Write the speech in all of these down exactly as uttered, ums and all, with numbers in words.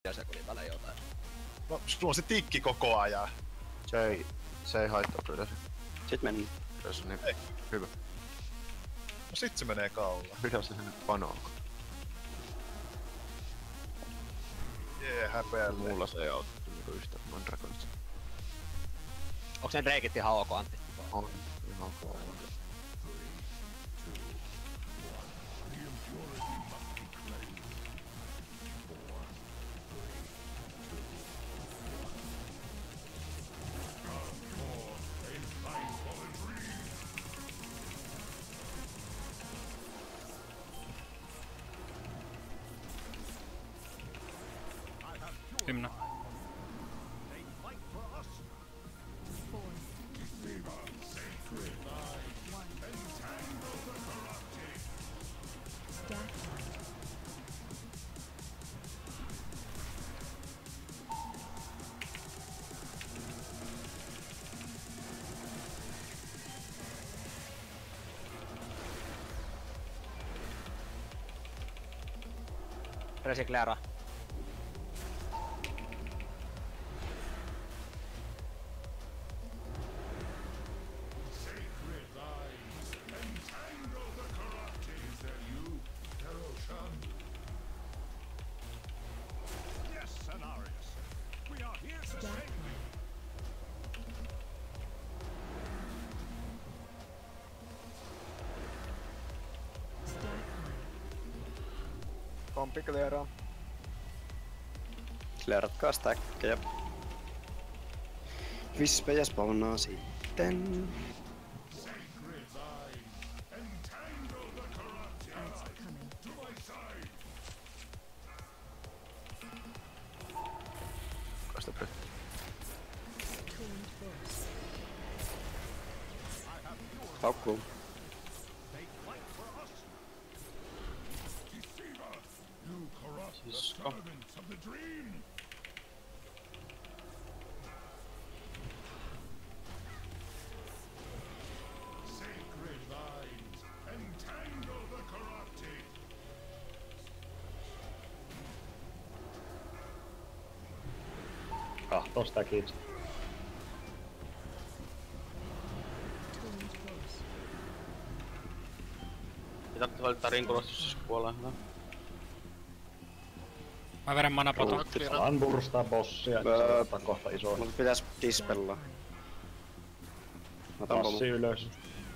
pitkän sekunnin välein jotain. No, sulla on se tikki koko ajan. Se ei, se ei haittaa kyllä se. Sit mennään. Jos niin Ei. hyvä. No sit se menee kaulaan. Pidä se sinne panoon. Jee, häpeälle. Mulla se ei auttaa niinku yhtä Mandragonista. Onks ne reikit ihan ok, Antti? On. Ihan ok. Hymna. Resikleera. Kompi clearaa. Clearatkaa stackkejä. Vispejä spawnaa sitten. Kasta pö. Haukkuu. Sisko. Kahtoo sitä kiinni. Ei tarvitse valittaa rinkulastus, jos kuolee. Hyvä. Mä vedän manapoton. Alan burstaa bossia, Öö, se ottaa kohta isoa. Mut pitäis dispellaa. Mä otan Passi ylös.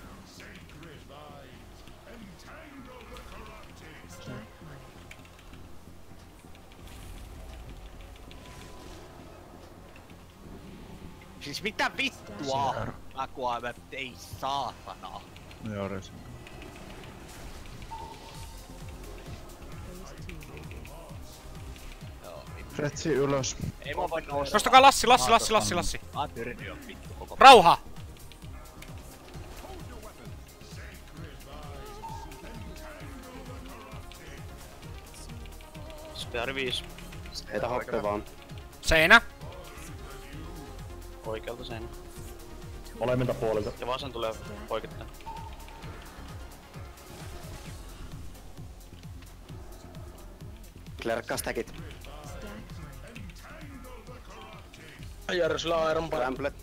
Siis mitä vittua? Mä kuolen, ei saatana. Joo, resi. Fretsi ylös. Ei mua voi nousta. Nostakaa Lassi, Lassi, Lassi, Lassi, Lassi. Mä oon tyrni jo vittu koko. Rauha! Spear viisi. Heitä hoppe vaan. Seinä. Oikealta seinä. Molemmilta puolilta. Ja vasen tulee poikittain. Clearatkaa stackit. Jari, sillä on Iron Bar. Ramplet.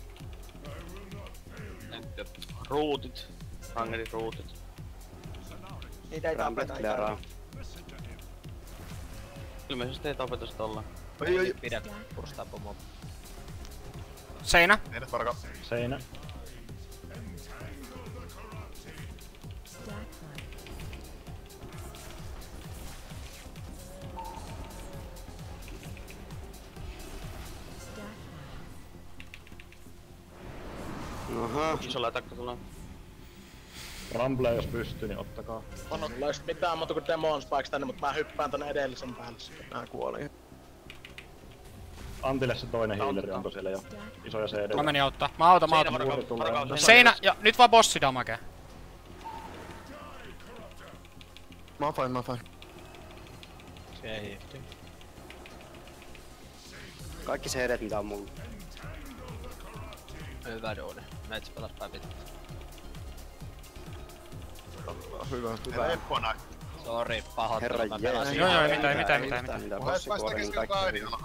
Ruutit. Rangerin ruutit. Niitä ei Ramplet tapeta. clearaa. Ilmeisesti ei tapeta sitä ollaan. Oi, oi. Pidä purstaa pomoa. Seinä. Meidät varkaa. Seinä. Aha. Isolla atakka tulee. Ramble jos pystyy, niin ottakaa. On olla just mitään muuta kuin Demon Spikes tänne, mut mä hyppään tonne edellisen päälle. Mä kuolin. Antille se toinen healeri onko siellä jo. Isoja C D. Mä menin auttaa. Mä autan, mä autan. Muuri tulee. Seinä ja nyt vaan bossi damage. Mä oon fine, mä oon fine. Se ei hifti. Kaikki C D:t mitä on mulla. Hyvä duuni. Meitsi pelas päin vittu. Hyvä, Hyvä. hyvä. Eppona. Sori, pahoittelut. Herra Mä pelasin jees. Joo, joo, ihan ei mitään, väärin. mitään, mitään, mitään. Mitä Mä et bossi päästä kuoli, niin keskellä kaikki Guardianilla.